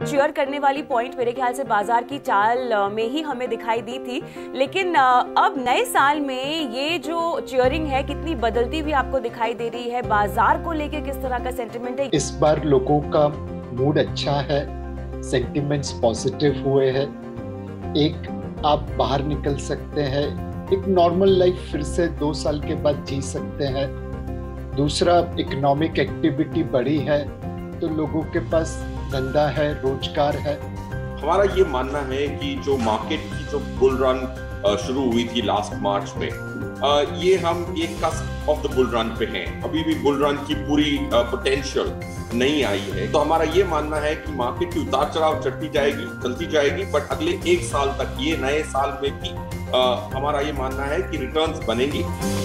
Cheer करने वाली point मेरे ख्याल से बाजार की चाल में ही हमें दिखाई दी थी, लेकिन अब नए साल में ये जो चीयरिंग है कितनी बदलती हुई आपको दिखाई दे रही है? बाजार को लेके किस तरह का सेंटिमेंट है? इस बार लोगों का मूड अच्छा है, सेंटिमेंट्स पॉजिटिव हुए हैं। एक, आप बाहर निकल सकते हैं, एक नॉर्मल लाइफ फिर से 2 साल के बाद जी सकते हैं। दूसरा, इकोनॉमिक एक्टिविटी बढ़ी है तो लोगों के पास धंधा है, रोजगार है। हमारा ये मानना है कि जो मार्केट की जो बुल रन शुरू हुई थी लास्ट मार्च में, ये हम एक cusp of the bull run पे हैं। अभी भी बुल रन की पूरी पोटेंशियल नहीं आई है, तो हमारा ये मानना है कि मार्केट की उतार चढ़ाव चलती जाएगी, बट अगले 1 साल तक, ये नए साल में भी हमारा ये मानना है कि रिटर्न्स बनेंगी।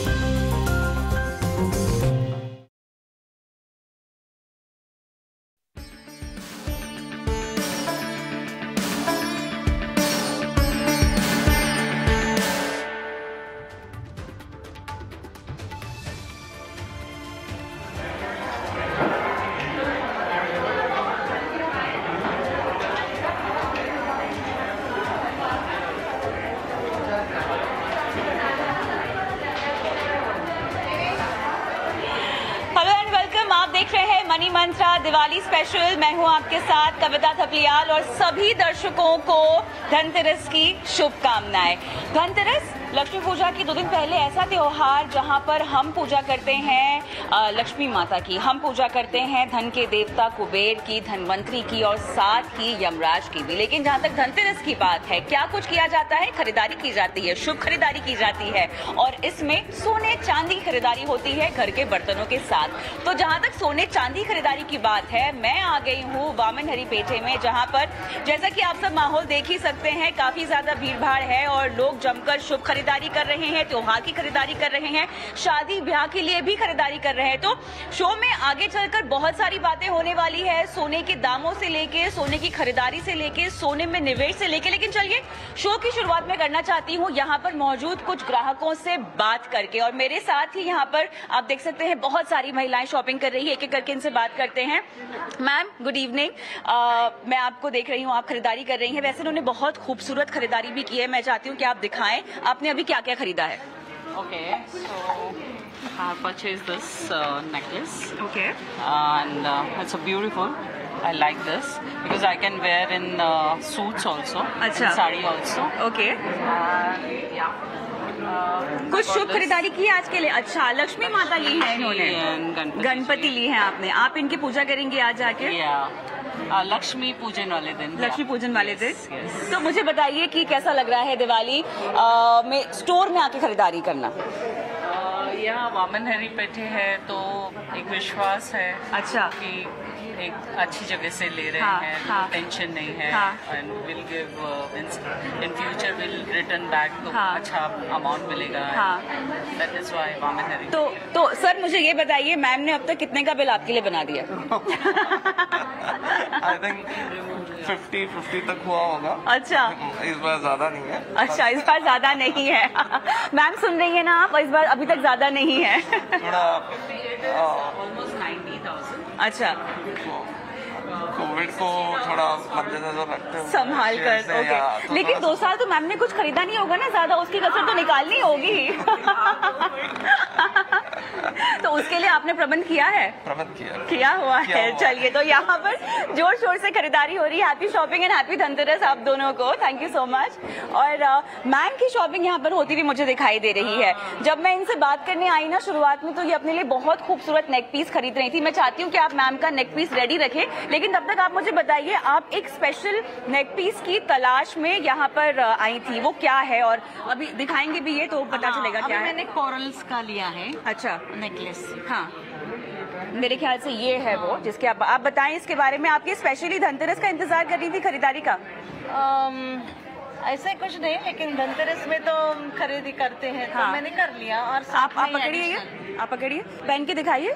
Money mantra Diwali special. मैं हूं आपके साथ कविता थपलियाल और सभी दर्शकों को धनतेरस की शुभकामनाएं। धनतेरस लक्ष्मी पूजा की 2 दिन पहले ऐसा त्योहार जहां पर हम पूजा करते हैं लक्ष्मी माता की, हम पूजा करते हैं धन के देवता कुबेर की, धनवंतरी की और साथ ही यमराज की भी। लेकिन जहां तक धनतेरस की बात है, क्या कुछ किया जाता है? खरीदारी की जाती है, शुभ खरीदारी की जाती है और इसमें सोने चांदी खरीदारी होती है घर के बर्तनों के साथ। तो जहां तक सोने चांदी खरीदारी की बात है, मैं आ गई हूँ वामन हरी पेठे में, जहां पर जैसा कि आप सब माहौल देख ही सकते हैं, काफी ज्यादा भीड़ भाड़ है और लोग जमकर शुभ खरीदारी कर रहे हैं, त्योहार की खरीदारी कर रहे हैं, शादी ब्याह के लिए भी खरीदारी कर रहे हैं। तो शो में आगे चलकर बहुत सारी बातें होने वाली है, सोने के दामों से लेके, सोने की खरीदारी से लेके, सोने में निवेश से लेके। लेकिन चलिए शो की शुरुआत में करना चाहती हूँ यहाँ पर मौजूद कुछ ग्राहकों से बात करके, और मेरे साथ ही यहाँ पर आप देख सकते हैं बहुत सारी महिलाएं शॉपिंग कर रही है। एक एक करके इनसे बात करते हैं। मैम गुड इवनिंग, मैं आपको देख रही हूँ, आप खरीदारी कर रही हैं। वैसे उन्होंने बहुत खूबसूरत खरीदारी भी की है, मैं चाहती हूँ कि आप दिखाएं आपने अभी क्या क्या खरीदा है। Okay, so I purchased this necklace. Okay. And it's a beautiful. I like this because I can wear in suits also. अच्छा. In sari also. Okay. Yeah. कुछ शुभ खरीदारी की है आज के लिए? अच्छा, लक्ष्मी माता ली है इन्होंने, गणपति ली है आपने। आप इनकी पूजा करेंगी आज जाके? लक्ष्मी पूजन वाले दिन। लक्ष्मी पूजन वाले दिन। तो मुझे बताइए कि कैसा लग रहा है दिवाली में स्टोर में आके खरीदारी करना? यहाँ वामन हरी पेठे है तो एक विश्वास है, अच्छा, कि एक अच्छी जगह से ले रहे हैं, टेंशन नहीं है, and will give in future will return back, तो अच्छा अमाउंट मिलेगा। That is why Vaman Hari. तो सर मुझे ये बताइए, मैम ने अब तक कितने का बिल आपके लिए बना दिया? आई थिंक 50 तक हुआ होगा। अच्छा, इस बार ज्यादा नहीं है। अच्छा, इस बार ज्यादा नहीं है। मैम सुन रही है ना आप, इस बार अभी तक ज्यादा नहीं है। थोड़ा ऑलमोस्ट 90,000। अच्छा, कोविड को थोड़ा मद्देनजर रखते हुए संभाल कर। ओके, लेकिन 2 साल तो मैम ने कुछ खरीदा नहीं होगा ना ज्यादा, उसकी कसर तो निकालनी होगी। तो उसके लिए आपने प्रबंध किया है? प्रबंध किया हुआ है। चलिए, तो यहाँ पर जोर शोर से खरीदारी हो रही है। Happy shopping and happy Dhanteras आप दोनों को। Thank you so much. और मैम की शॉपिंग यहाँ पर होती हुई मुझे दिखाई दे रही है। जब मैं इनसे बात करने आई ना शुरुआत में, तो ये अपने लिए बहुत खूबसूरत नेक पीस खरीद रही थी। मैं चाहती हूँ कि आप मैम का नेक पीस रेडी रखें, लेकिन तब तक आप मुझे बताइए, आप एक स्पेशल नेक पीस की तलाश में यहाँ पर आई थी, वो क्या है? और अभी दिखाएंगे भी ये, तो पता चलेगा क्या है। मैंने कोरल्स का लिया है। अच्छा, नेकलेस। हाँ, मेरे ख्याल से ये है वो जिसके आप बताएं इसके बारे में। आप ये स्पेशली धनतेरस का इंतजार कर रही थी खरीदारी का? ऐसे कुछ नहीं, लेकिन धनतेरस में तो खरीदी करते हैं, तो मैंने कर लिया। और आप पकड़िए, आप पकड़िए, पहन के दिखाइए।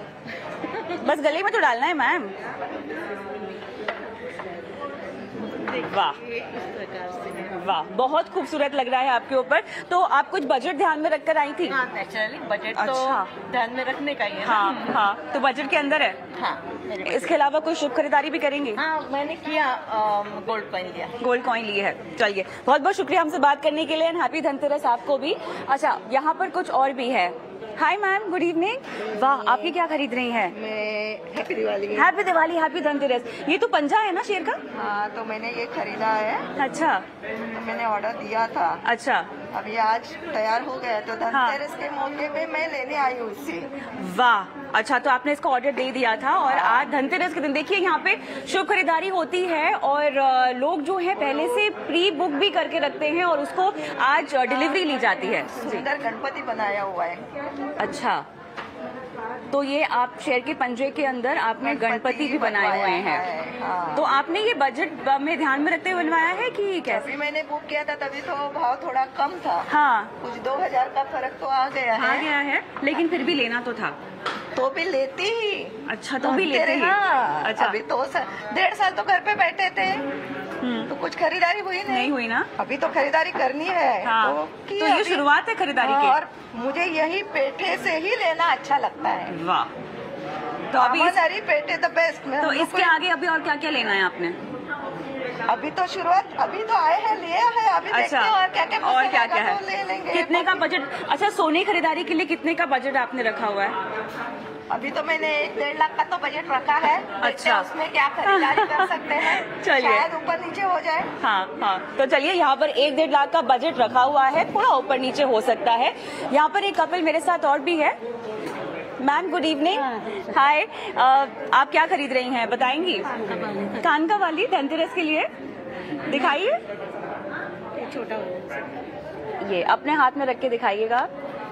बस गले में तो डालना है मैम। वाह इस प्रकार से। वाह, बहुत खूबसूरत लग रहा है आपके ऊपर। तो आप कुछ बजट ध्यान में रखकर आई थी? हाँ, नेचुरली बजट अच्छा। तो ध्यान में रखने का ही है ना। हाँ हाँ, तो बजट के अंदर है। हाँ, मेरे बजट। इसके अलावा कोई शुभ खरीदारी भी करेंगे? हाँ, मैंने किया, गोल्ड कॉइन लिया। गोल्ड कॉइन लिए है। चलिए, बहुत बहुत शुक्रिया हमसे बात करने के लिए, एंड हैप्पी धनतेरस आपको भी। अच्छा, यहाँ पर कुछ और भी है। Hi ma'am, good evening. वाह, आप ये क्या खरीद रही हैं? मैं happy Diwali. Happy Diwali, happy Dhanteras. ये तो पंजा है ना शेर का? हाँ, तो मैंने ये खरीदा है। अच्छा तो मैंने ऑर्डर दिया था। अच्छा, अभी आज तैयार हो गया, तो धनतेरस के मौके पे मैं लेने आई हूँ इसे। वाह। अच्छा, तो आपने इसका ऑर्डर दे दिया था और आज धनतेरस के दिन देखिए यहाँ पे शुभ खरीदारी होती है और लोग जो है पहले से प्री बुक भी करके रखते हैं और उसको आज डिलीवरी ली जाती है। सुंदर गणपति बनाया हुआ है। अच्छा, तो ये आप शेर के पंजे के अंदर आपने गणपति भी बनाए हुए हैं। हाँ। तो आपने ये बजट में ध्यान में रखते हुए बनवाया है कि कैसे? अभी मैंने बुक किया था तभी तो भाव थोड़ा कम था। हाँ, कुछ 2000 का फर्क तो आ गया है। आ गया है, लेकिन फिर भी लेना तो था। तो भी लेती ही। अच्छा, तो भी लेते ही। हाँ, अच्छा, अभी तो 1.5 साल तो घर पे बैठे थे, तो कुछ खरीदारी हुई नहीं हुई ना? अभी तो खरीदारी करनी है। हाँ, तो ये अभी। शुरुआत है खरीदारी हाँ, की। और मुझे यही पेठे से ही लेना अच्छा लगता है। वाह। तो अभी हरी पेठे द बेस्ट में। तो इसके आगे अभी और क्या क्या लेना है आपने? अभी तो शुरुआत, अभी तो आए हैं, लिया है, अभी देखते हैं और क्या क्या और क्या क्या है, तो ले लेंगे। कितने का बजट? अच्छा, सोने खरीदारी के लिए कितने का बजट आपने रखा हुआ है? अभी तो मैंने 1-1.5 लाख का तो बजट रखा है। अच्छा, उसमें क्या खरीदारी कर सकते हैं। चलिए, शायद ऊपर नीचे हो जाए। हाँ हाँ, तो चलिए, यहाँ पर 1-1.5 लाख का बजट रखा हुआ है, थोड़ा ऊपर नीचे हो सकता है। यहाँ पर एक कपल मेरे साथ और भी है। Ma'am, good evening. हाय, आप क्या खरीद रही हैं, बताएंगी? कानका वाली धनतेरस के लिए दिखाइए। छोटा ये अपने हाथ में रख के दिखाइएगा।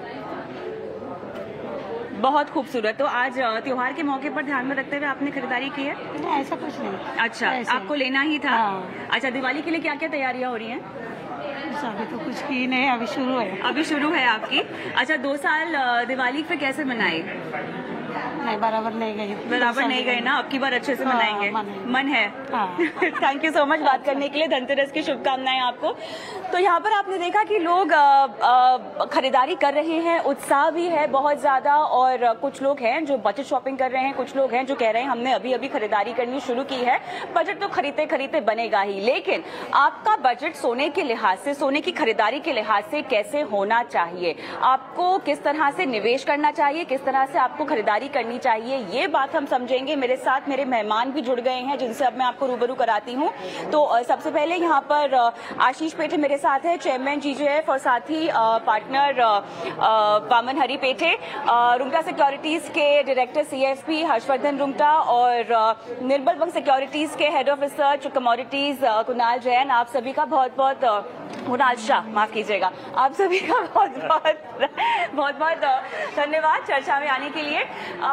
बहुत खूबसूरत। तो आज त्योहार के मौके पर ध्यान में रखते हुए आपने खरीदारी की है? नहीं, ऐसा कुछ नहीं। अच्छा, आपको लेना ही था। हाँ। अच्छा, दिवाली के लिए क्या क्या तैयारियां हो रही हैं? अभी तो कुछ की नहीं, अभी शुरू है। अभी शुरू है आपकी। अच्छा, 2 साल दिवाली पे कैसे मनाई? नहीं, बराबर नहीं गई। बराबर नहीं गए ना, अब की बार अच्छे से मनाएंगे। मन है। थैंक यू सो मच बात करने के लिए। धनतेरस की शुभकामनाएं आपको। तो यहाँ पर आपने देखा कि लोग खरीदारी कर रहे हैं, उत्साह भी है बहुत ज्यादा, और कुछ लोग हैं जो बजट शॉपिंग कर रहे हैं, कुछ लोग हैं जो कह रहे हैं हमने अभी अभी खरीदारी करनी शुरू की है। बजट तो खरीदते खरीदते बनेगा ही, लेकिन आपका बजट सोने के लिहाज से, सोने की खरीदारी के लिहाज से कैसे होना चाहिए, आपको किस तरह से निवेश करना चाहिए, किस तरह से आपको खरीदारी करनी चाहिए, ये बात हम समझेंगे। मेरे साथ मेरे मेहमान भी जुड़ गए हैं जिनसे अब मैं आपको रूबरू कराती हूँ। तो सबसे पहले यहाँ पर आशीष पेठे मेरे साथ है, चेयरमैन जीजेएफ, और साथ ही पार्टनर वामन हरी पेठे, रुंगटा सिक्योरिटीज के डायरेक्टर सीएफपी हर्षवर्धन रुंगटा, और निर्मल बंग सिक्योरिटीज के head of research commodities Kunal Jain. आप सभी का बहुत बहुत, कुणाल शाह, माफ कीजिएगा, आप सभी का बहुत बहुत धन्यवाद चर्चा में आने के लिए।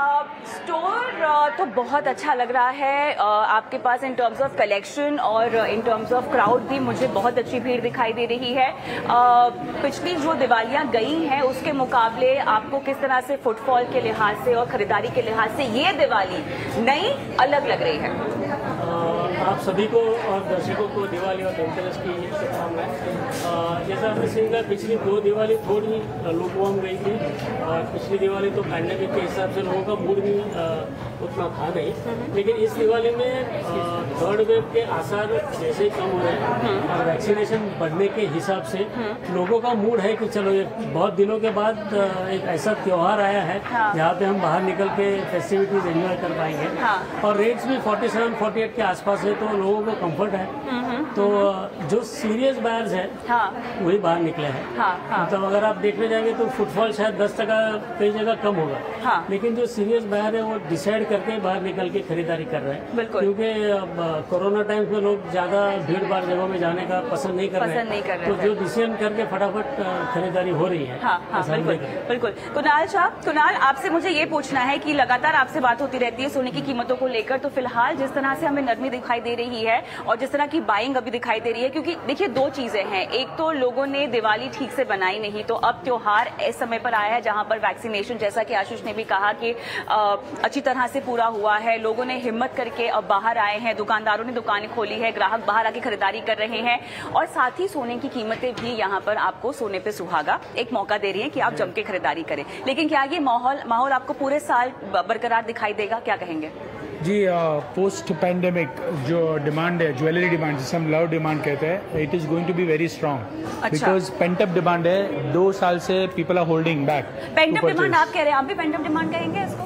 स्टोर तो बहुत अच्छा लग रहा है आपके पास इन टर्म्स ऑफ कलेक्शन, और इन टर्म्स ऑफ क्राउड भी मुझे बहुत अच्छी भीड़ दिखाई दे रही है। पिछली जो दिवालियां गई हैं उसके मुकाबले आपको किस तरह से फुटफॉल के लिहाज से और खरीदारी के लिहाज से ये दिवाली नई अलग लग रही है? आप सभी को और दर्शकों को दिवाली और धनतेरस की शुभकामनाएं। जैसा आपने सही कहा, पिछली 2 दिवाली थोड़ी लुकवार्म गई थी, और पिछली दिवाली तो पैंडेमिक के हिसाब से लोगों का मूड भी उतना था नहीं, लेकिन इस दिवाली में 3rd वेव के आसार जैसे ही कम हो रहे हैं और वैक्सीनेशन बढ़ने के हिसाब से लोगों का मूड है कि चलो ये बहुत दिनों के बाद एक ऐसा त्योहार आया है जहाँ पे हम बाहर निकल के फेस्टिविटीज एंजॉय कर पाएंगे। और रेट्स भी 47-48 के आसपास है, तो लोगों को कंफर्ट है। तो जो सीरियस बायर्स है वही बाहर निकले हैं। मतलब अगर आप देखने जाएंगे तो फुटफॉल शायद 10% कई जगह कम होगा, लेकिन जो सीरियस बायर है वो डिसाइड करके बाहर निकल के खरीदारी कर रहे हैं, क्योंकि अब कोरोना टाइम में लोग ज्यादा भीड़ भाड़ जगहों में जाने का पसंद नहीं कर रहे हैं, तो जो डिसीजन करके फटाफट खरीदारी हो रही है। बिल्कुल। कुणाल शाह, कुणाल, आपसे मुझे ये पूछना है कि लगातार आपसे बात होती रहती है सोने की कीमतों को लेकर, तो फिलहाल जिस तरह से हमें नरमी दिखाई दे रही है और जिस तरह की बाइंग अभी दिखाई दे रही है, क्योंकि देखिए 2 चीजें हैं, एक तो लोगों ने दिवाली ठीक से बनाई नहीं, तो अब त्योहार इस समय पर आया है जहां पर वैक्सीनेशन, जैसा कि आशीष ने भी कहा कि अच्छी तरह से पूरा हुआ है, लोगों ने हिम्मत करके अब बाहर आए हैं, दुकान दुकानदारों ने दुकानें खोली है, ग्राहक बाहर आके खरीदारी कर रहे हैं और साथ ही सोने की कीमतें भी यहाँ पर आपको सोने पे सुहागा एक मौका दे रही है कि आप जम के खरीदारी करें। लेकिन क्या ये माहौल आपको पूरे साल बरकरार दिखाई देगा, क्या कहेंगे? जी, पोस्ट पैंडेमिक जो डिमांड है, ज्वेलरी डिमांड जिसे हम लव डिमांड कहते हैं, it is going to be very strong because pent up demand है। 2 साल से people are holding back. Pent up demand आप कह रहे हैं, आप भी पेंट अप डिमांड कहेंगे इसको?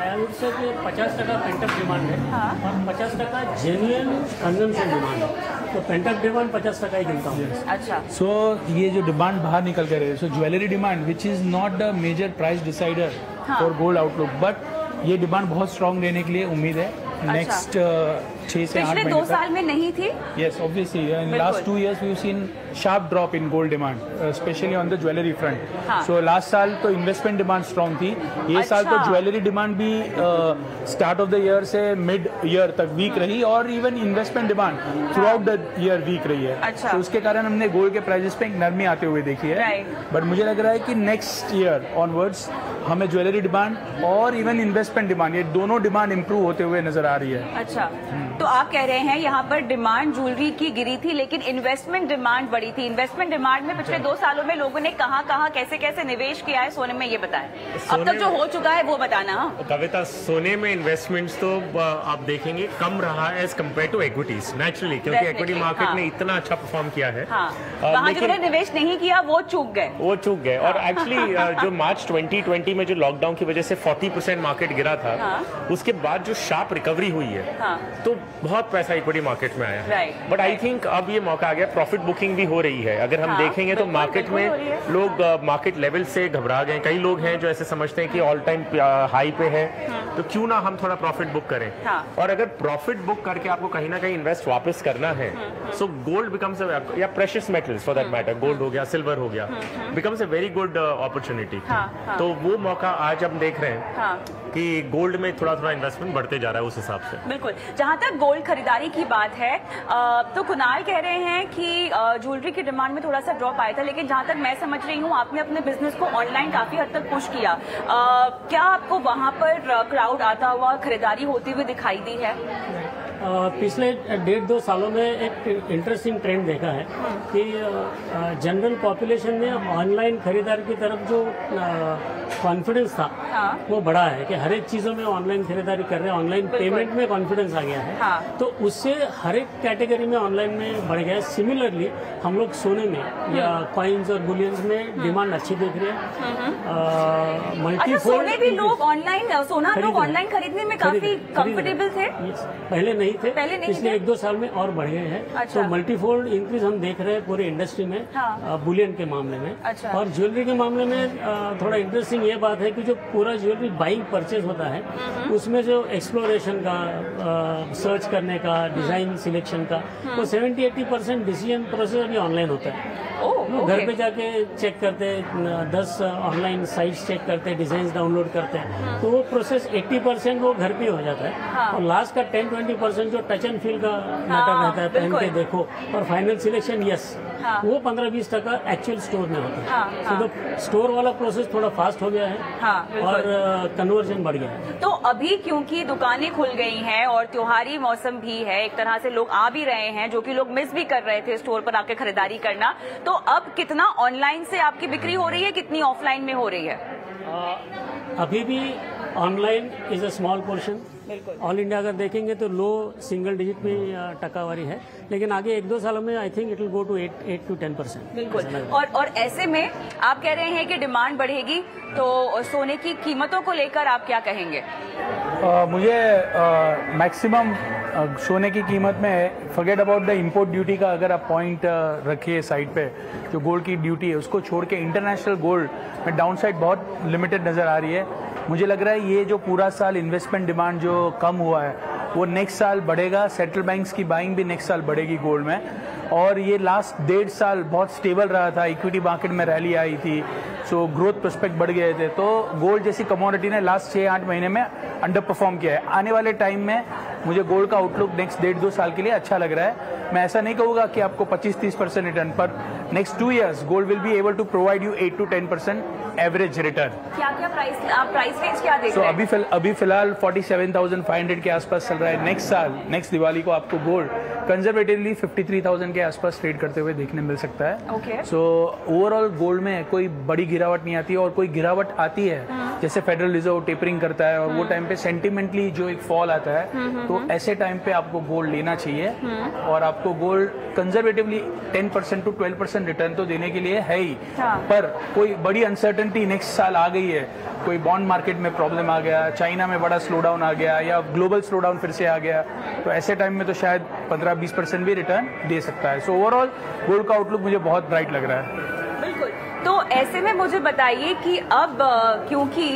50% पेंट अप डिमांड है और 50% जेन्युइन कंजम्पशन डिमांड है। तो पेंट अप डिमांड 50% ही गिनता हूँ। अच्छा। सो ये जो डिमांड बाहर निकल कर रही है, so jewellery demand which is not the major price decider for gold outlook, but ये डिमांड बहुत स्ट्रॉन्ग रहने के लिए उम्मीद है नेक्स्ट 6 से 8 महीने। 2 साल में नहीं थी? Yes, obviously. In last 2 years, we've seen sharp drop in gold demand, especially on the jewelry front. So last साल तो investment demand strong थी. ये साल तो jewelry demand भी start of the year से mid year तक weak रही और even investment demand throughout the year weak रही है. तो उसके कारण हमने gold के prices पे एक नरमी आते हुए देखी है. But मुझे लग रहा है कि next year onwards हमें ज्वेलरी डिमांड और इवन इन्वेस्टमेंट डिमांड, ये दोनों डिमांड इंप्रूव होते हुए नजर आ रही है। अच्छा, तो आप कह रहे हैं यहाँ पर डिमांड ज्वेलरी की गिरी थी लेकिन इन्वेस्टमेंट डिमांड बढ़ी थी। इन्वेस्टमेंट डिमांड में पिछले 2 सालों में लोगों ने कहाँ कैसे निवेश किया है सोने में, ये बताएं। अब तक जो हो चुका है वो बताना। कविता, सोने में इन्वेस्टमेंट्स तो आप देखेंगे कम रहा as compare to equities, naturally, क्योंकि इक्विटी मार्केट ने इतना अच्छा परफॉर्म किया है। वहाँ जिन्होंने निवेश नहीं किया वो चूक गए। और एक्चुअली जो मार्च 2020 में जो लॉकडाउन की वजह से 40% मार्केट गिरा था, उसके बाद जो शार्प रिकवरी हुई है, तो बहुत पैसा इक्विटी मार्केट में आया है। बट आई थिंक अब ये मौका आ गया, प्रॉफिट बुकिंग भी हो रही है। अगर हम देखेंगे तो मार्केट में लोग मार्केट लेवल से घबरा गए। कई लोग हैं जो ऐसे समझते हैं कि ऑल टाइम हाई पे है, तो क्यों ना हम थोड़ा प्रॉफिट बुक करें। और अगर प्रॉफिट बुक करके आपको कहीं ना कहीं इन्वेस्ट वापस करना है, सो गोल्ड बिकम्स या precious metals for that matter, gold हो गया, सिल्वर हो गया, becomes a very good opportunity. तो वो मौका आज हम देख रहे हैं कि गोल्ड में थोड़ा इन्वेस्टमेंट बढ़ते जा रहा है उस हिसाब से। बिल्कुल। जहां तक गोल्ड खरीदारी की बात है, तो कुणाल कह रहे हैं कि ज्वेलरी की डिमांड में थोड़ा सा ड्रॉप आया था, लेकिन जहां तक मैं समझ रही हूं आपने अपने बिजनेस को ऑनलाइन काफी हद तक पुश किया। क्या आपको वहां पर क्राउड आता हुआ, खरीदारी होती हुई दिखाई दी है? पिछले 1.5-2 सालों में एक इंटरेस्टिंग ट्रेंड देखा है कि जनरल पॉपुलेशन में ऑनलाइन खरीदारी की तरफ जो कॉन्फिडेंस था वो बढ़ा है कि हर एक चीज़ों में ऑनलाइन खरीदारी कर रहे हैं, ऑनलाइन पेमेंट में कॉन्फिडेंस आ गया है। तो उससे हर एक कैटेगरी में ऑनलाइन में बढ़ गया है। सिमिलरली हम लोग सोने में या कॉइन्स और बुलियंस में डिमांड अच्छी देख रहे हैं। मल्टीफोल्ड भी लोग ऑनलाइन, सोना लोग ऑनलाइन खरीदने में काफी कंफर्टेबल थे, पहले नहीं थे, पिछले 1-2 साल में और बढ़ गए हैं। तो मल्टीफोल्ड इंक्रीज हम देख रहे हैं पूरी इंडस्ट्री में, बुलियन के मामले में। और ज्वेलरी के मामले में थोड़ा इंटरेस्टिंग ये बात है कि जो पूरा ज्वेलरी बाइंग परचेज होता है उसमें जो एक्सप्लोरेशन का, सर्च करने का, डिजाइन सिलेक्शन का, वो 70-80% डिसीजन प्रोसेस अभी ऑनलाइन होता है। घर पे जाके चेक करते, 10 ऑनलाइन साइट्स चेक करते, डिजाइन डाउनलोड करते हैं, तो वो प्रोसेस 80% वो घर पे हो जाता है। और लास्ट का 10-20% जो टच एंड फील का मैटर रहता है, पहन के देखो और फाइनल सिलेक्शन, वो 15-20% एक्चुअल स्टोर में होता है। तो स्टोर वाला प्रोसेस थोड़ा फास्ट हो गया है और कन्वर्जन बढ़ गया है। तो अभी क्योंकि दुकानें खुल गई हैं और त्योहारी मौसम भी है, एक तरह से लोग आ भी रहे हैं, जो कि लोग मिस भी कर रहे थे स्टोर पर आके खरीदारी करना, तो अब कितना ऑनलाइन से आपकी बिक्री हो रही है, कितनी ऑफलाइन में हो रही है? अभी भी online is a small portion. All India अगर देखेंगे तो लो सिंगल डिजिट में टकावारी है, लेकिन आगे 1-2 सालों में I think it will go to 8-10%। बिल्कुल। और ऐसे में आप कह रहे हैं कि डिमांड बढ़ेगी, तो सोने की कीमतों को लेकर आप क्या कहेंगे? मुझे मैक्सिमम सोने की कीमत में forget about the import duty का अगर आप पॉइंट रखिए साइड पे, जो गोल्ड की ड्यूटी है उसको छोड़ के इंटरनेशनल गोल्ड में डाउनसाइड बहुत लिमिटेड नज़र आ रही है। मुझे लग रहा है ये जो पूरा साल इन्वेस्टमेंट डिमांड जो कम हुआ है वो नेक्स्ट साल बढ़ेगा। सेंट्रल बैंक्स की बाइंग भी नेक्स्ट साल बढ़ेगी गोल्ड में। और ये लास्ट 1.5 साल बहुत स्टेबल रहा था, इक्विटी मार्केट में रैली आई थी, सो ग्रोथ प्रोस्पेक्ट बढ़ गए थे। तो गोल्ड जैसी कमोडिटी ने लास्ट 6-8 महीने में अंडर परफॉर्म किया है। आने वाले टाइम में मुझे गोल्ड का आउटलुक नेक्स्ट 1.5-2 साल के लिए अच्छा लग रहा है। मैं ऐसा नहीं कहूँगा कि आपको 25-30% रिटर्न, पर next 2 years gold will be able to provide you 8 to 10% average return. क्या प्राइस रेंज क्या देख रहे हैं? अभी फिलहाल 47,500 के आसपास चल रहा है. नेक्स्ट दिवाली को आपको गोल्ड कंजर्वेटिवली 53,000 के आसपास ट्रेड करते हुए देखने मिल सकता है. सो ओवरऑल गोल्ड में कोई बड़ी गिरावट नहीं आती है, और कोई गिरावट आती है जैसे फेडरल रिजर्व टेपरिंग करता है और वो टाइम पे सेंटिमेंटली जो एक फॉल आता है, तो ऐसे टाइम पे आपको गोल्ड लेना चाहिए. और आपको गोल्ड कंजर्वेटिवली 10% to 12% रिटर्न तो देने के लिए है ही. पर कोई बड़ी अनसर्टेनिटी नेक्स्ट साल आ गई है, कोई बॉन्ड मार्केट में प्रॉब्लम आ गया, चाइना में बड़ा स्लो डाउन आ गया, या ग्लोबल स्लो डाउन फिर से आ गया, तो ऐसे टाइम में तो शायद 15-20% भी रिटर्न दे सकता है. सो ओवरऑल गोल्ड का आउटलुक मुझे बहुत ब्राइट लग रहा है. बिल्कुल. तो ऐसे में मुझे बताइए कि अब क्योंकि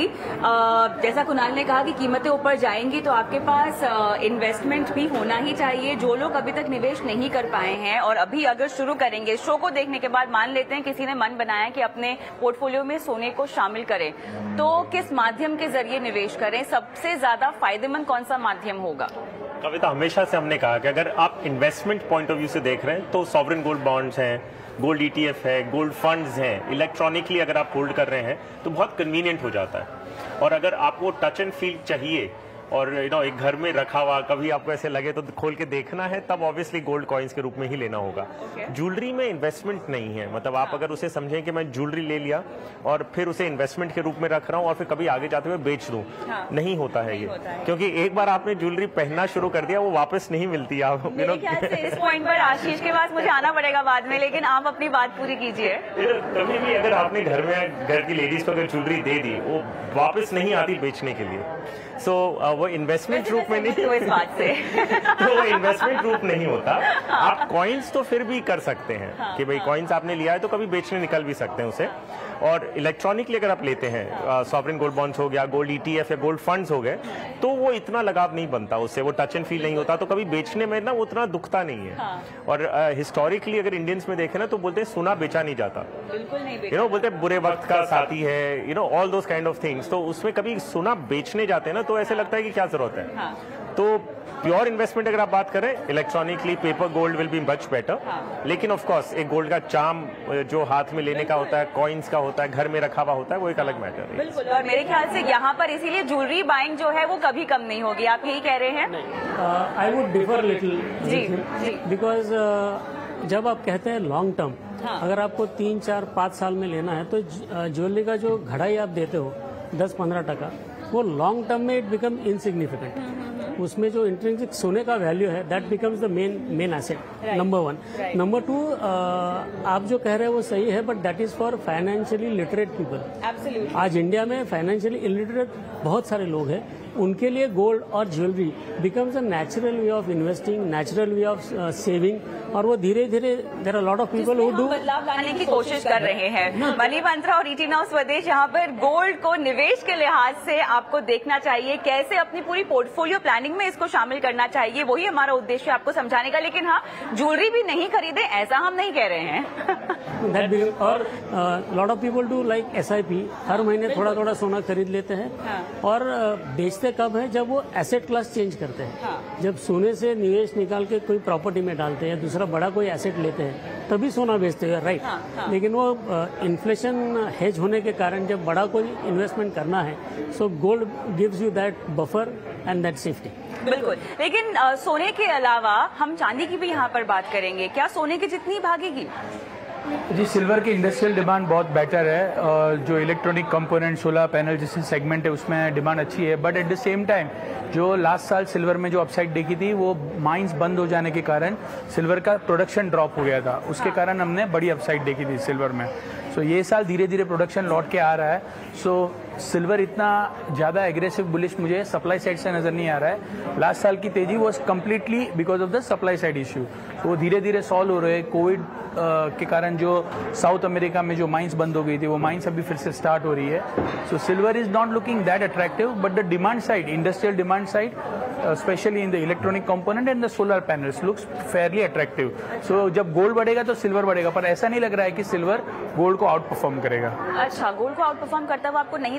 जैसा कुणाल ने कहा कि कीमतें ऊपर जाएंगी, तो आपके पास इन्वेस्टमेंट भी होना ही चाहिए. जो लोग अभी तक निवेश नहीं कर पाए हैं और अभी अगर शुरू करेंगे, शो को देखने के बाद मान लेते हैं किसी ने मन बनाया कि अपने पोर्टफोलियो में सोने को शामिल करें, तो किस माध्यम के जरिए निवेश करें? सबसे ज्यादा फायदेमंद कौन सा माध्यम होगा? कविता, हमेशा से हमने कहा कि अगर आप इन्वेस्टमेंट पॉइंट ऑफ व्यू से देख रहे हैं तो सॉवरेन गोल्ड बॉन्ड्स हैं, गोल्ड ETF है, गोल्ड फंड्स हैं, इलेक्ट्रॉनिकली अगर आप होल्ड कर रहे हैं तो बहुत कन्वीनियंट हो जाता है. और अगर आपको टच एंड फील चाहिए और एक घर में रखा हुआ कभी आपको ऐसे लगे तो खोल के देखना है, तब ऑब्वियसली गोल्ड कॉइन्स के रूप में ही लेना होगा. ज्वेलरी में इन्वेस्टमेंट नहीं है. मतलब आप अगर उसे समझें कि मैं ज्वेलरी ले लिया और फिर उसे इन्वेस्टमेंट के रूप में रख रहा हूँ और फिर कभी आगे जाते हुए बेच दूं, नहीं होता है ये. क्योंकि एक बार आपने ज्वेलरी पहनना शुरू कर दिया, वो वापस नहीं मिलती. आप इस पॉइंट पर आशीष के पास मुझे आना पड़ेगा बाद में, लेकिन आप अपनी बात पूरी कीजिए. कभी भी अगर आपने घर की लेडीज को अगर ज्वेलरी दे दी, वो वापस नहीं आती बेचने के लिए. सो वो इन्वेस्टमेंट रूप में नहीं तो इस बात से तो वो इन्वेस्टमेंट रूप नहीं होता. आप कॉइन्स तो फिर भी कर सकते हैं कि भाई कॉइन्स आपने लिया है तो कभी बेचने निकल भी सकते हैं उसे. और इलेक्ट्रॉनिकली अगर आप लेते हैं, सॉवरेन गोल्ड बॉन्ड्स हो गया, गोल्ड ETF या गोल्ड फंड्स हो गए, तो वो इतना लगाव नहीं बनता उससे, वो टच एंड फील नहीं होता, तो कभी बेचने में ना उतना दुखता नहीं है. और हिस्टोरिकली अगर इंडियंस में देखें ना, तो बोलते हैं सोना बेचा नहीं जाता. बिल्कुल नहीं. बोलते हैं बुरे वक्त का साथी है, all those kind of things. तो उसमें कभी सोना बेचने जाते हैं ना, तो ऐसे लगता है कि क्या जरूरत है. तो प्योर इन्वेस्टमेंट अगर आप बात करें, electronically paper gold will be much better. लेकिन ऑफ कोर्स एक गोल्ड का चार्म जो हाथ में लेने का होता है, कॉइन्स का होता है, घर में रखा हुआ होता है, वो एक अलग मैटर है. बिल्कुल. और मेरे ख्याल से यहाँ पर इसीलिए ज्वेलरी बाइंग जो है वो कभी कम नहीं होगी. आप यही कह रहे हैं? I would differ little. जी. बिकॉज जब आप कहते हैं लॉन्ग टर्म, अगर आपको 3, 4, 5 साल में लेना है, तो ज्वेलरी का जो घड़ाई आप देते हो 10-15%, वो लॉन्ग टर्म में इट बिकम इनसिग्निफिकेंट. उसमें जो इंट्रिंसिक सोने का वैल्यू है, that becomes the main asset. Number 1. Number 2, आप जो कह रहे हैं वो सही है, but that is for financially literate people. आज इंडिया में फाइनेंशियली इलिटरेट बहुत सारे लोग हैं. उनके लिए गोल्ड और jewellery becomes a natural way of investing, natural way of saving. और वो धीरे धीरे there are lot of people who do बदलाव लाने की कोशिश कर रहे हैं. मनी मंत्रा और ET Now स्वदेश यहाँ पर गोल्ड को निवेश के लिहाज से आपको देखना चाहिए, कैसे अपनी पूरी पोर्टफोलियो प्लानिंग में इसको शामिल करना चाहिए, वही हमारा उद्देश्य आपको समझाने का. लेकिन हाँ, ज्वेलरी भी नहीं खरीदे ऐसा हम नहीं कह रहे हैं. और lot of people do like SIP, हर महीने थोड़ा थोड़ा सोना खरीद लेते हैं. और बेचते कब है? जब वो एसेट क्लास चेंज करते हैं. जब सोने से निवेश निकाल के कोई प्रॉपर्टी में डालते हैं, दूसरा बड़ा कोई एसेट लेते हैं, तभी सोना बेचते हैं. राइट. लेकिन वो इन्फ्लेशन हेज होने के कारण जब बड़ा कोई इन्वेस्टमेंट करना है, so gold gives you that buffer and that safety. बिल्कुल. लेकिन सोने के अलावा हम चांदी की भी यहाँ पर बात करेंगे. क्या सोने की जितनी भागेगी? जी, सिल्वर की इंडस्ट्रियल डिमांड बहुत बेटर है. जो इलेक्ट्रॉनिक कंपोनेंट, सोलर पैनल जैसे सेगमेंट है, उसमें डिमांड अच्छी है. But at the same time जो लास्ट साल सिल्वर में जो अपसाइड देखी थी, वो माइंस बंद हो जाने के कारण सिल्वर का प्रोडक्शन ड्रॉप हो गया था. उसके कारण हमने बड़ी अपसाइड देखी थी सिल्वर में. सो ये साल धीरे धीरे प्रोडक्शन लौट के आ रहा है. सो सिल्वर इतना ज़्यादा एग्रेसिव बुलिश मुझे सप्लाई साइड से नज़र नहीं आ रहा है. लास्ट साल की तेजी was completely because of the supply side issue. तो वो धीरे धीरे सॉल्व हो रहे हैं. कोविड के कारण जो साउथ अमेरिका में जो माइंस बंद हो गई थी, वो माइंस अभी फिर से स्टार्ट हो रही है. So silver is not looking that attractive, but the demand side, industrial demand side, specially in the electronic component and the solar panels looks fairly attractive. So जब गोल्ड बढ़ेगा तो सिल्वर बढ़ेगा, पर ऐसा नहीं लग रहा है कि सिल्वर गोल्ड को आउट परफॉर्म करेगा. अच्छा, गोल्ड को आउट परफॉर्म करता हुआ आपको नहीं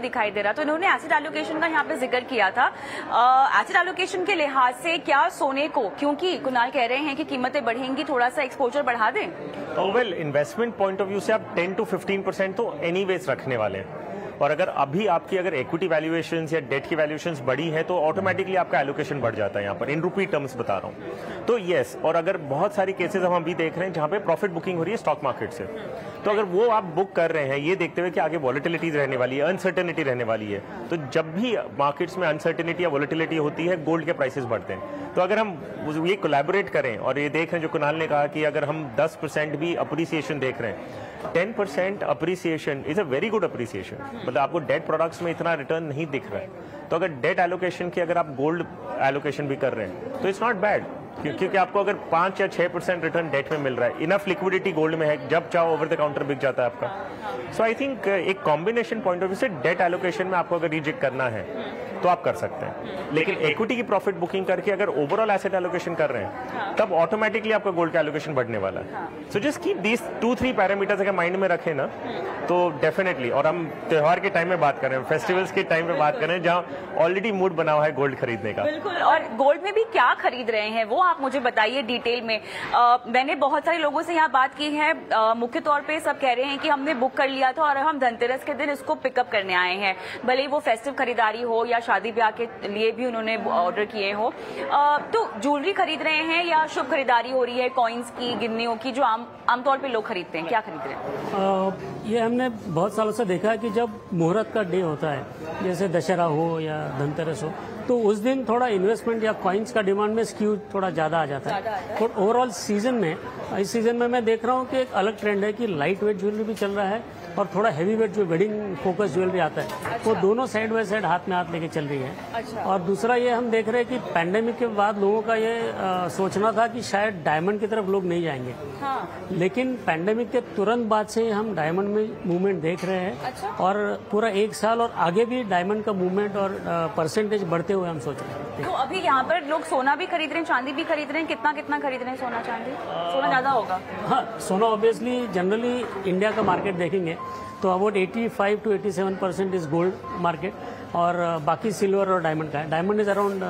दिखाई दे रहा। तो इन्होंने एसिड एलोकेशन का यहाँ पे जिक्र किया था। एसिड एलोकेशन के लिहाज से क्या सोने को, क्योंकि कुणाल कह रहे हैं कि कीमतें बढ़ेंगी, थोड़ा सा एक्सपोजर बढ़ा दें? Well, investment point of view से आप 10 to 15% तो एनीवेज रखने वाले हैं, और अगर अभी आपकी अगर इक्विटी वैल्यूएशंस या डेट की वैल्यूएशंस बढ़ी है तो ऑटोमेटिकली आपका एलोकेशन बढ़ जाता है। यहाँ पर इन रुपी टर्म्स बता रहा हूँ तो यस। और अगर बहुत सारी केसेस हम अभी देख रहे हैं जहाँ पे प्रॉफिट बुकिंग हो रही है स्टॉक मार्केट से, तो अगर वो आप बुक कर रहे हैं ये देखते हुए कि आगे वॉलेटिलिटी रहने वाली है, अनसर्टेनिटी रहने वाली है, तो जब भी मार्केट्स में अनसर्टेनिटी या वॉलेटिलिटी होती है गोल्ड के प्राइसेस बढ़ते हैं। तो अगर हम ये कोलैबोरेट करें और ये देख रहे हैं जो कुणाल ने कहा कि अगर हम 10% भी अप्रिसिएशन देख रहे हैं, 10% appreciation is a very good appreciation. मतलब आपको डेट प्रोडक्ट्स में इतना रिटर्न नहीं दिख रहा है, तो अगर डेट एलोकेशन की अगर आप गोल्ड एलोकेशन भी कर रहे हैं तो इट्स नॉट बैड, क्योंकि आपको अगर 5 या 6% रिटर्न डेट में मिल रहा है, इनफ लिक्विडिटी गोल्ड में है, जब चाहो ओवर द काउंटर बिक जाता है आपका। सो आई थिंक एक कॉम्बिनेशन पॉइंट ऑफ व्यू से डेट एलोकेशन में आपको अगर रिजेक्ट करना है तो आप कर सकते हैं, लेकिन इक्विटी की प्रॉफिट बुकिंग करके अगर ओवरऑल एसेट एलोकेशन कर रहे हैं तब ऑटोमेटिकली आपका गोल्ड का एलोकेशन बढ़ने वाला है। So just keep these 2-3 parameters अगर माइंड में रखें ना तो डेफिनेटली। और हम त्योहार के टाइम में बात कर रहे हैं, फेस्टिवल्स के टाइम में बात कर रहे हैं जहां ऑलरेडी मूड बना हुआ है गोल्ड खरीदने का। बिल्कुल। और गोल्ड में भी क्या खरीद रहे हैं वो आप मुझे बताइए डिटेल में। मैंने बहुत सारे लोगों से यहाँ बात की है, मुख्य तौर पे सब कह रहे हैं कि हमने बुक कर लिया था और हम धनतेरस के दिन इसको पिकअप करने आए हैं, भले ही वो फेस्टिव खरीदारी हो या शादी ब्याह के लिए भी उन्होंने ऑर्डर किए हो। तो ज्वेलरी खरीद रहे हैं या शुभ खरीदारी हो रही है, कॉइन्स की, गिन्नियों की, जो आमतौर पे लोग खरीदते हैं, क्या खरीद रहे हैं? ये हमने बहुत सालों से देखा है कि जब मुहूर्त का डे होता है, जैसे दशहरा हो या धनतेरस हो, तो उस दिन थोड़ा इन्वेस्टमेंट या कॉइन्स का डिमांड में स्क्यू थोड़ा ज्यादा आ जाता है। और ओवरऑल सीजन में, इस सीजन में मैं देख रहा हूँ कि एक अलग ट्रेंड है कि लाइट वेट ज्वेलरी भी चल रहा है और थोड़ा हैवी वेट जो वेडिंग फोकस ज्वेलरी आता है वो दोनों साइड बाय साइड हाथ में हाथ लेके चल रही है। और दूसरा ये हम देख रहे हैं कि पैंडेमिक के बाद लोगों का ये सोचना था कि शायद डायमंड की तरफ लोग नहीं जाएंगे, लेकिन पैंडेमिक के तुरंत बाद से हम डायमंड में मूवमेंट देख रहे हैं। और पूरा 1 साल और आगे भी डायमंड का मूवमेंट और परसेंटेज बढ़ते हुए हम सोच रहे हैं। तो अभी यहाँ पर लोग सोना भी खरीद रहे हैं, चांदी भी खरीद रहे हैं, कितना कितना खरीद रहे हैं सोना चांदी? सोना ज्यादा होगा? हाँ, सोना ऑब्वियसली जनरली इंडिया का मार्केट देखेंगे तो about 85 to 87% is gold market, और बाकी सिल्वर और डायमंड का है। Diamond is around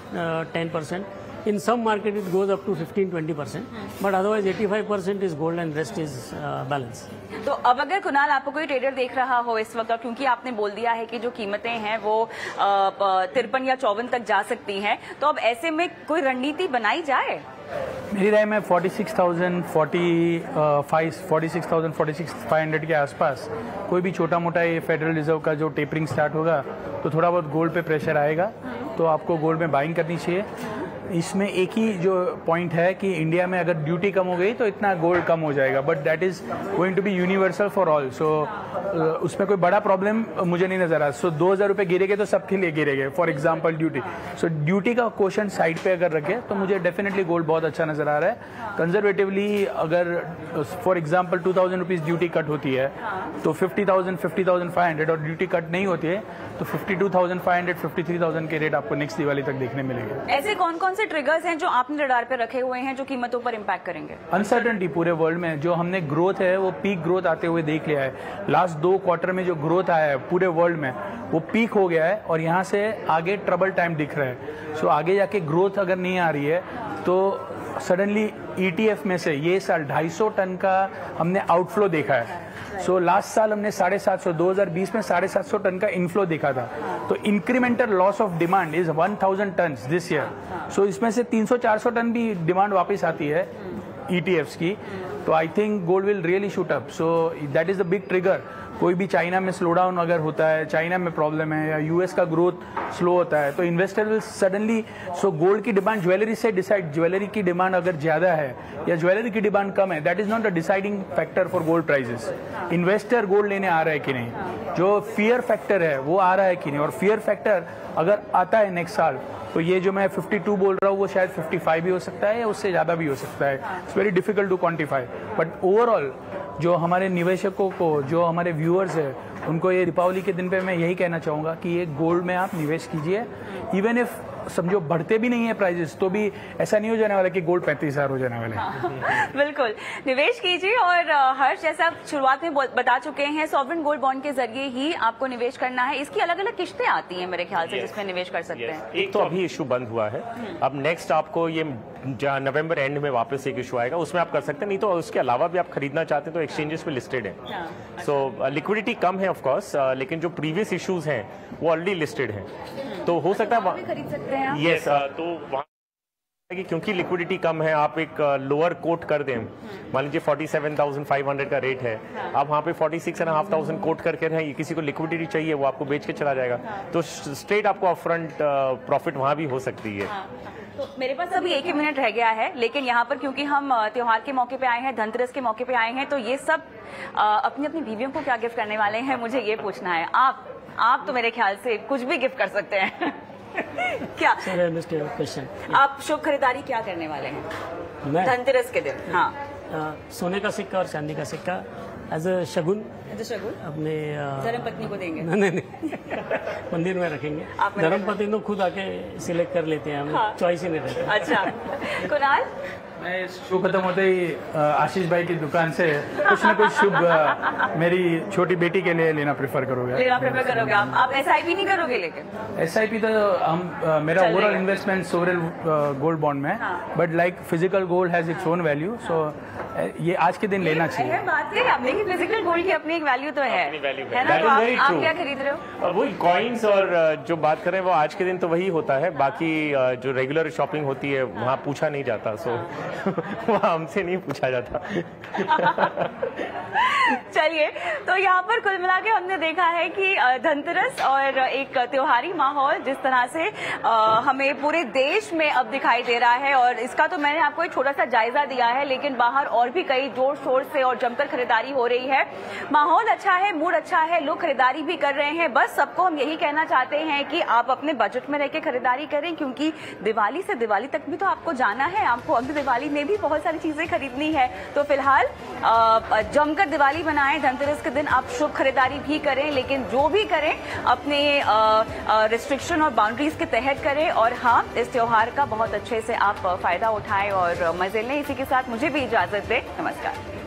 8-10%. In some market it goes up to 15-20%, but otherwise 85% is gold and rest is balance. तो अब अगर कुणाल आपको कोई ट्रेडर देख रहा हो इस वक्त, क्योंकि आपने बोल दिया है कि जो कीमतें हैं वो 53 या 54 तक जा सकती हैं, तो अब ऐसे में कोई रणनीति बनाई जाए? मेरी राय में 46,000, 46,500 के आसपास कोई भी छोटा मोटा ये फेडरल रिजर्व का जो टेपरिंग स्टार्ट होगा तो थोड़ा बहुत गोल्ड पे प्रेशर आएगा, तो आपको गोल्ड में बाइंग करनी चाहिए। इसमें एक ही जो पॉइंट है कि इंडिया में अगर ड्यूटी कम हो गई तो इतना गोल्ड कम हो जाएगा, but that is going to be universal for all. So उसमें कोई बड़ा प्रॉब्लम मुझे नहीं नजर आ। सो 2,000 रुपये गिरेगे तो सबके लिए गिरेगे, for example duty. So duty का क्वेश्चन साइड पे अगर रखे तो मुझे डेफिनेटली गोल्ड बहुत अच्छा नजर आ रहा है। कंजर्वेटिवली अगर for example 2,000 rupees duty cut होती है तो 50,000, 50,500, और ड्यूटी कट नहीं होती है तो 52,500, 53,000 के रेट आपको नेक्स्ट दिवाली तक देखने मिलेंगे। ऐसे कौन कौन से ट्रिगर्स हैं जो आपने रडार पे रखे हुए हैं जो कीमतों पर इम्पैक्ट करेंगे? अनसर्टेनिटी पूरे वर्ल्ड में, जो हमने ग्रोथ है वो पीक ग्रोथ आते हुए देख लिया है। लास्ट 2 क्वार्टर में जो ग्रोथ आया है पूरे वर्ल्ड में वो पीक हो गया है और यहाँ से आगे ट्रबल टाइम दिख रहा है। सो आगे जाके ग्रोथ अगर नहीं आ रही है तो सडनली ETF में से ये साल 250 टन का हमने आउटफ्लो देखा है। सो लास्ट साल हमने 750, 2020 में 750 टन का इनफ्लो देखा था। तो incremental loss of demand is 1,000 ton this year. So इसमें से 300-400 टन भी डिमांड वापस आती है ETFs की, तो I think gold will really shoot up. So that is the big trigger. कोई भी चाइना में स्लो डाउन अगर होता है, चाइना में प्रॉब्लम है, या US का ग्रोथ स्लो होता है, तो investor will suddenly, so gold की डिमांड ज्वेलरी से डिसाइड, ज्वेलरी की डिमांड अगर ज्यादा है या ज्वेलरी की डिमांड कम है, that is not a deciding factor for gold prices. Investor gold लेने आ रहा है कि नहीं, जो फियर फैक्टर है वो आ रहा है कि नहीं, और फियर फैक्टर अगर आता है नेक्स्ट साल तो ये जो मैं 52 बोल रहा हूँ वो शायद 55 भी हो सकता है या उससे ज्यादा भी हो सकता है। It's very difficult to quantify, but overall जो हमारे निवेशकों को, जो हमारे व्यूअर्स है, उनको ये दीपावली के दिन पे मैं यही कहना चाहूंगा कि ये गोल्ड में आप निवेश कीजिए। इवन इफ समझो बढ़ते भी नहीं है प्राइजेस तो भी ऐसा नहीं हो जाने वाला कि गोल्ड 35,000 हो जाने वाले हैं। बिल्कुल, निवेश कीजिए। और हर्ष, जैसा आप शुरुआत में बता चुके हैं, सॉवरेन गोल्ड बॉन्ड के जरिए ही आपको निवेश करना है। इसकी अलग अलग किस्तें आती हैं मेरे ख्याल से जिसमें निवेश कर सकते हैं। एक तो अभी इशू बंद हुआ है, अब नेक्स्ट आपको ये नवंबर एंड में वापस एक इशू आएगा, उसमें आप कर सकते हैं। नहीं तो उसके अलावा भी आप खरीदना चाहते हैं तो एक्सचेंजेस पे लिस्टेड है। सो लिक्विडिटी कम है ऑफ कोर्स, लेकिन जो प्रीवियस इश्यूज हैं वो ऑलरेडी लिस्टेड हैं, तो हो सकता है खरीद सकते हैं। यस, तो वहाँ क्योंकि लिक्विडिटी कम है, आप एक लोअर कोट कर दें, मान लीजिए 47,500 का रेट है, आप वहाँ पे 46,500 कोट करके रहें, किसी को लिक्विडिटी चाहिए वो आपको बेच के चला जाएगा, तो स्ट्रेट आपको अपफ्रंट प्रॉफिट वहाँ भी हो सकती है। तो मेरे पास अभी 1 ही मिनट रह गया है, लेकिन यहाँ पर क्योंकि हम त्योहार के मौके पे आए हैं, धनतेरस के मौके पे आए हैं, तो ये सब अपनी अपनी बीवियों को क्या गिफ्ट करने वाले हैं, मुझे ये पूछना है। आप तो मेरे ख्याल से कुछ भी गिफ्ट कर सकते हैं। क्या क्वेश्चन, आप शुभ खरीदारी क्या करने वाले हैं धनतेरस के दिन? हाँ, सोने का सिक्का और चांदी का सिक्का एज अ शगुन अपने धर्मपत्नी को देंगे? नहीं मंदिर में रखेंगे। धर्मपत्नी तो खुद आके सिलेक्ट कर लेते हैं, हम चॉइस ही नहीं रहता। अच्छा, कुणाल? मैं शो खत्म होते ही आशीष भाई की दुकान से कुछ न कुछ शुभ मेरी छोटी बेटी के लिए लेना प्रेफर करोगे आप SIP नहीं करोगे? लेकिन SIP तो हम मेरा overall investment sovereign gold bond में, but like physical gold has its own value, so ये आज के दिन लेना चाहिए। बात है आपने कि फिजिकल गोल्ड की अपनी एक वैल्यू तो है ना, तो आप क्या खरीद रहे हो? वही कॉइन्स, और जो बात करें वो आज के दिन तो वही होता है, बाकी जो रेगुलर शॉपिंग होती है वहाँ पूछा नहीं जाता, सो वहाँ हमसे नहीं पूछा जाता। चलिए, तो यहाँ पर कुल मिला के हमने देखा है कि धनतेरस और एक त्योहारी माहौल जिस तरह से हमें पूरे देश में अब दिखाई दे रहा है, और इसका तो मैंने आपको एक छोटा सा जायजा दिया है, लेकिन बाहर और भी कई जोर शोर से और जमकर खरीदारी हो रही है। माहौल अच्छा है, मूड अच्छा है, लोग खरीदारी भी कर रहे हैं। बस सबको हम यही कहना चाहते हैं कि आप अपने बजट में रह के खरीदारी करें, क्योंकि दिवाली से दिवाली तक भी तो आपको जाना है, आपको अभी दिवाली में भी बहुत सारी चीजें खरीदनी है। तो फिलहाल जमकर दिवाली बनाएं, धनतेरस के दिन आप शुभ खरीदारी भी करें, लेकिन जो भी करें अपने रिस्ट्रिक्शन और बाउंड्रीज के तहत करें। और हाँ, इस त्योहार का बहुत अच्छे से आप फायदा उठाएं और मजे लें। इसी के साथ मुझे भी इजाजत दें। नमस्कार।